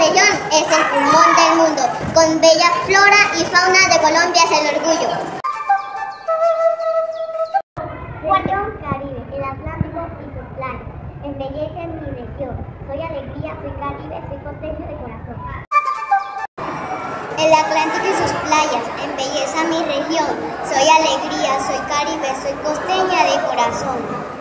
región es el pulmón del mundo, con bella flora y fauna de Colombia es el orgullo. Región Caribe, el Atlántico y sus playas, embellecen mi región. Soy alegría, soy Caribe, soy costeño de corazón. El Atlántico y sus playas, embelleza mi región. Soy alegría, soy Caribe, soy costeña de corazón.